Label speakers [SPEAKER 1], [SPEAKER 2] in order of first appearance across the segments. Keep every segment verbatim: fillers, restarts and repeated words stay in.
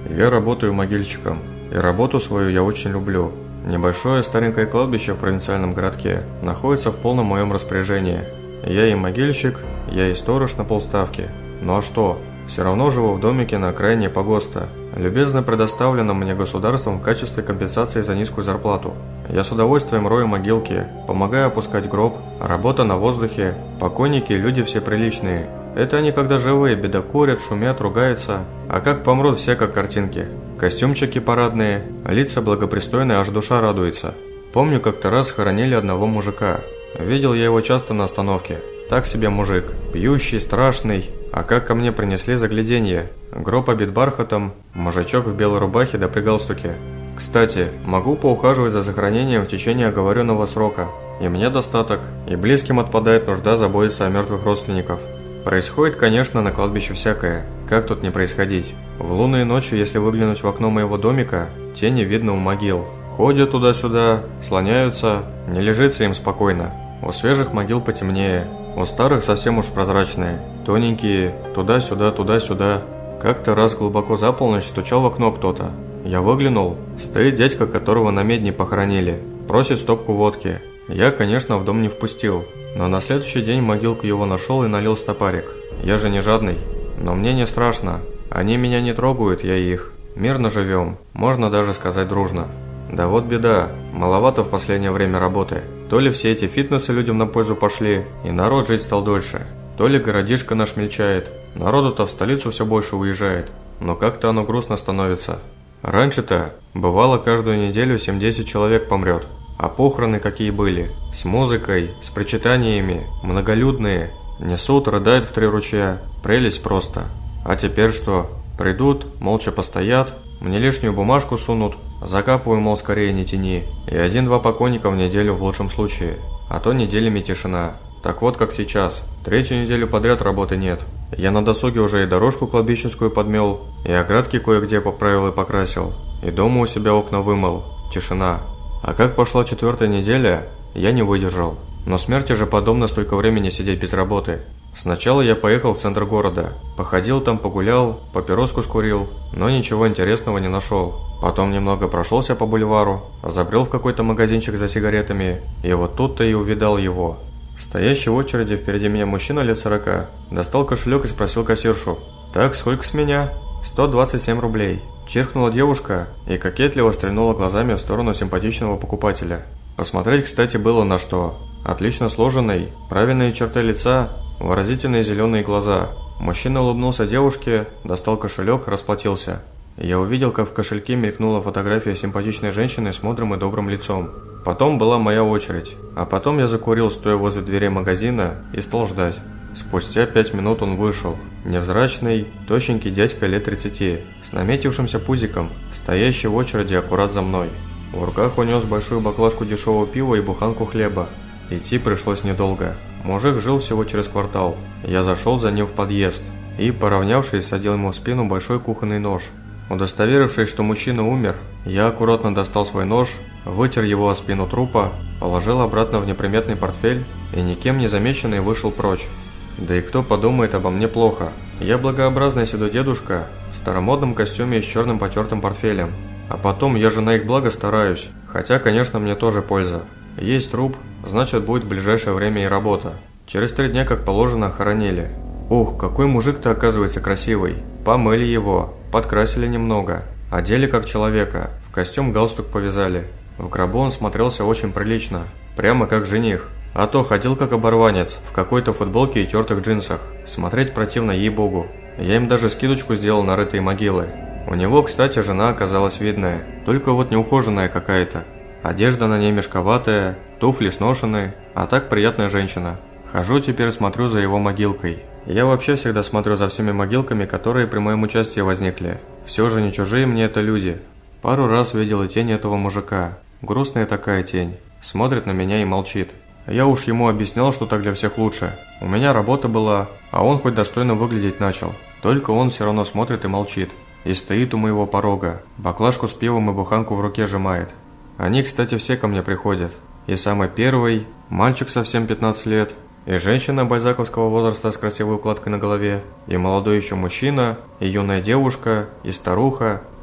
[SPEAKER 1] Я работаю могильщиком, и работу свою я очень люблю. Небольшое старенькое кладбище в провинциальном городке находится в полном моем распоряжении. Я и могильщик, я и сторож на полставки. Ну а что? Все равно живу в домике на окраине погоста, любезно предоставленном мне государством в качестве компенсации за низкую зарплату. Я с удовольствием рою могилки, помогаю опускать гроб, работа на воздухе, покойники – люди все приличные. Это они когда живые, бедокурят, шумят, ругаются, а как помрут все как картинки. Костюмчики парадные, лица благопристойные, аж душа радуется. Помню, как-то раз хоронили одного мужика. Видел я его часто на остановке. Так себе мужик, пьющий, страшный, а как ко мне принесли загляденье. Гроб обит бархатом, мужичок в белой рубахе да при галстуке. Кстати, могу поухаживать за захоронением в течение оговоренного срока. И мне достаток, и близким отпадает нужда заботиться о мертвых родственников. Происходит, конечно, на кладбище всякое. Как тут не происходить? В лунные ночи, если выглянуть в окно моего домика, тени видно у могил. Ходят туда-сюда, слоняются, не лежится им спокойно. У свежих могил потемнее, у старых совсем уж прозрачные, тоненькие, туда-сюда, туда-сюда. Как-то раз глубоко за полночь стучал в окно кто-то. Я выглянул, стоит дядька, которого на медне похоронили, просит стопку водки. Я, конечно, в дом не впустил, но на следующий день могилку его нашел и налил стопарик. Я же не жадный, но мне не страшно. Они меня не трогают, я их. Мирно живем, можно даже сказать дружно. Да вот беда, маловато в последнее время работы. То ли все эти фитнесы людям на пользу пошли, и народ жить стал дольше, то ли городишко наш мельчает, народу-то в столицу все больше уезжает, но как-то оно грустно становится. Раньше-то, бывало, каждую неделю семь-десять человек помрет, а похороны какие были, с музыкой, с причитаниями, многолюдные, несут, рыдают в три ручья, прелесть просто. А теперь что? Придут, молча постоят, мне лишнюю бумажку сунут, закапываю, мол, скорее не тяни, и один-два покойника в неделю в лучшем случае, а то неделями тишина. Так вот, как сейчас, третью неделю подряд работы нет. Я на досуге уже и дорожку кладбищенскую подмел, и оградки кое-где поправил и покрасил, и дома у себя окна вымыл, тишина. А как пошла четвертая неделя, я не выдержал. Но смерти же подобно столько времени сидеть без работы. Сначала я поехал в центр города, походил там, погулял, папироску скурил, но ничего интересного не нашел. Потом немного прошелся по бульвару, забрел в какой-то магазинчик за сигаретами, и вот тут-то и увидал его. Стоящий в очереди впереди меня мужчина лет сорока достал кошелек и спросил кассиршу: «Так, сколько с меня?» «сто двадцать семь рублей». Чиркнула девушка и кокетливо стрельнула глазами в сторону симпатичного покупателя. Посмотреть, кстати, было на что. Отлично сложенный, правильные черты лица, выразительные зеленые глаза. Мужчина улыбнулся девушке, достал кошелек, расплатился. Я увидел, как в кошельке мелькнула фотография симпатичной женщины с мудрым и добрым лицом. Потом была моя очередь. А потом я закурил, стоя возле дверей магазина, и стал ждать. Спустя пять минут он вышел. Невзрачный, тощенький дядька лет тридцати, с наметившимся пузиком, стоящий в очереди аккурат за мной. В руках унес большую баклажку дешевого пива и буханку хлеба. Идти пришлось недолго. Мужик жил всего через квартал. Я зашел за ним в подъезд и, поравнявшись, садил ему в спину большой кухонный нож. Удостоверившись, что мужчина умер, я аккуратно достал свой нож, вытер его о спину трупа, положил обратно в неприметный портфель и, никем не замеченный, вышел прочь. Да и кто подумает обо мне плохо? Я благообразный седой дедушка в старомодном костюме и с черным потертым портфелем. А потом, я же на их благо стараюсь, хотя, конечно, мне тоже польза. Есть труп, значит, будет в ближайшее время и работа. Через три дня, как положено, хоронили. Ух, какой мужик-то оказывается красивый. Помыли его, подкрасили немного, одели как человека, в костюм галстук повязали. В гробу он смотрелся очень прилично, прямо как жених. А то ходил как оборванец, в какой-то футболке и тертых джинсах. Смотреть противно, ей-богу. Я им даже скидочку сделал на рытые могилы. У него, кстати, жена оказалась видная, только вот неухоженная какая-то. Одежда на ней мешковатая, туфли сношены, а так приятная женщина. Хожу теперь, смотрю за его могилкой. Я вообще всегда смотрю за всеми могилками, которые при моем участии возникли. Все же не чужие мне это люди. Пару раз видел и тень этого мужика. Грустная такая тень. Смотрит на меня и молчит. Я уж ему объяснял, что так для всех лучше. У меня работа была, а он хоть достойно выглядеть начал. Только он все равно смотрит и молчит. И стоит у моего порога. Баклажку с пивом и буханку в руке сжимает. Они, кстати, все ко мне приходят. И самый первый, мальчик совсем пятнадцать лет, и женщина бальзаковского возраста с красивой укладкой на голове, и молодой еще мужчина, и юная девушка, и старуха.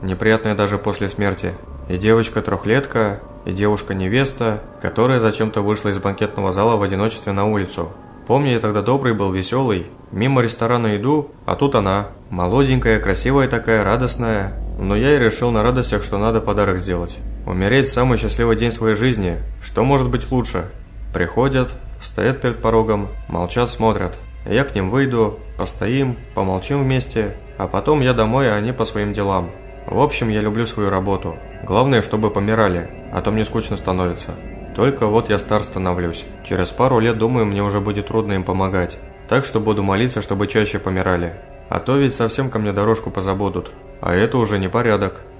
[SPEAKER 1] неприятные даже после смерти. И девочка-трехлетка, и девушка-невеста, которая зачем-то вышла из банкетного зала в одиночестве на улицу. Помню, я тогда добрый был, веселый. Мимо ресторана иду, а тут она. Молоденькая, красивая такая, радостная. Но я и решил на радостях, что надо подарок сделать. Умереть в самый счастливый день своей жизни. Что может быть лучше? Приходят, стоят перед порогом, молчат, смотрят. Я к ним выйду, постоим, помолчим вместе, а потом я домой, а они по своим делам. В общем, я люблю свою работу. Главное, чтобы помирали, а то мне скучно становится. Только вот я стар становлюсь. Через пару лет, думаю, мне уже будет трудно им помогать. Так что буду молиться, чтобы чаще помирали. А то ведь совсем ко мне дорожку позабудут. А это уже не порядок.